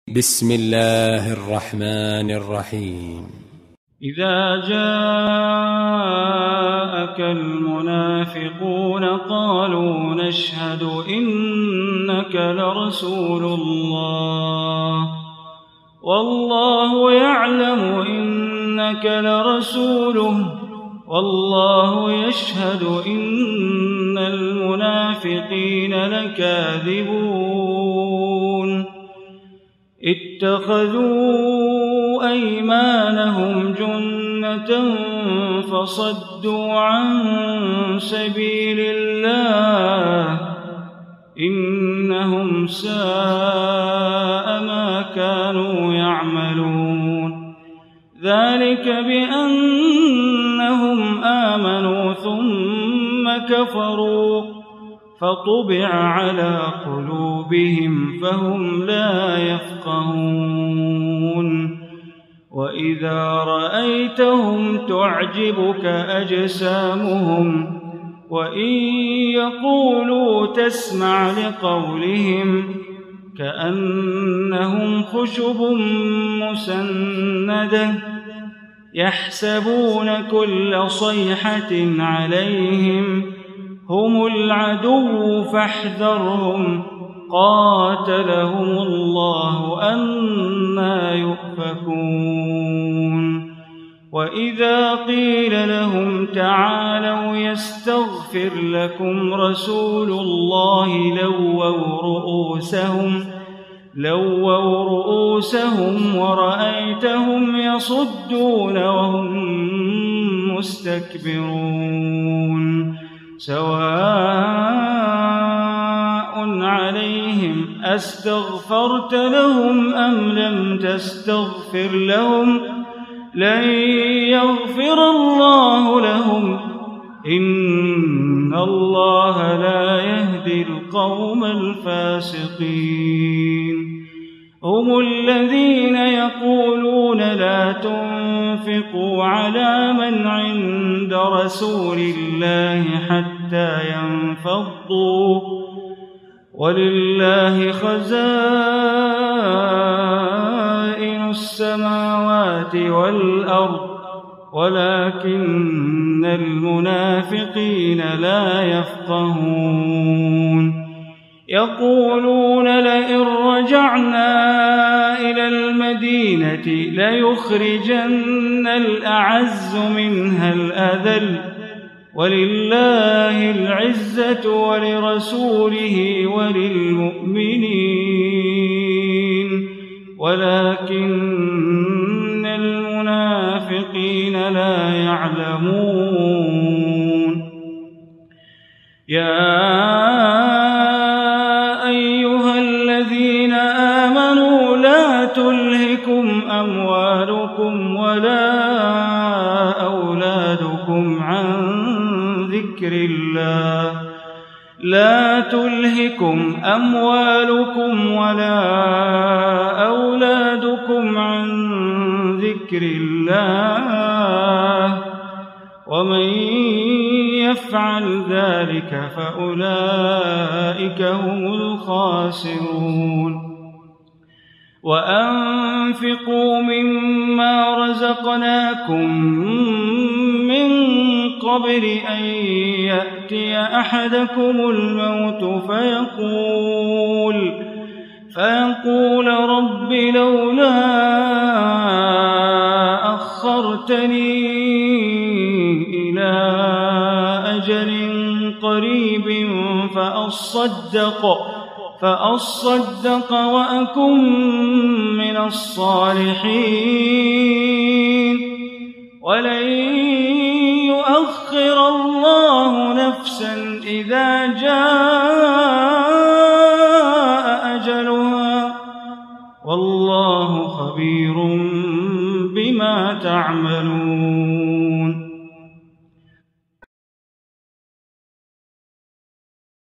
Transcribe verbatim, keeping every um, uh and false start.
بسم الله الرحمن الرحيم. إذا جاءك المنافقون قالوا نشهد إنك لرسول الله والله يعلم إنك لرسوله والله يشهد إن المنافقين لكاذبون اتخذوا أيمانهم جنة فصدوا عن سبيل الله إنهم ساء ما كانوا يعملون ذلك بأنهم آمنوا ثم كفروا فطبع على قلوبهم فهم لا يفقهون وإذا رأيتهم تعجبك أجسامهم وإن يقولوا تسمع لقولهم كأنهم خشب مسندة يحسبون كل صيحة عليهم هم العدو فاحذرهم قاتلهم الله أنى يؤفكون وإذا قيل لهم تعالوا يستغفر لكم رسول الله لووا رؤوسهم لووا رؤوسهم ورأيتهم يصدون وهم مستكبرون سواء عليهم أستغفرت لهم أم لم تستغفر لهم لن يغفر الله لهم إن الله لا يهدي القوم الفاسقين هم الذين يقولون لا تنفقوا على من عند رسول الله حتى ينفضوا ولله خزائن السماوات والأرض ولكن المنافقين لا يفقهون يقولون لئن رجعنا إلى المدينة ليخرجن الأعز منها الأذل ولله العزة ولرسوله وللمؤمنين ولكن المنافقين لا يعلمون يا تلهكم أموالكم ولا أولادكم عن ذكر الله لا تلهكم أموالكم ولا أولادكم عن ذكر الله ومن يفعل ذلك فأولئك هم الخاسرون وأنفقوا مما رزقناكم من قبل أن يأتي أحدكم الموت فيقول فيقول رب لولا أخرتني إلى أجل قريب فأصدق فأصدق وأكن من الصالحين ولن يؤخر الله نفسا إذا جاء أجلها والله خبير بما تعملون.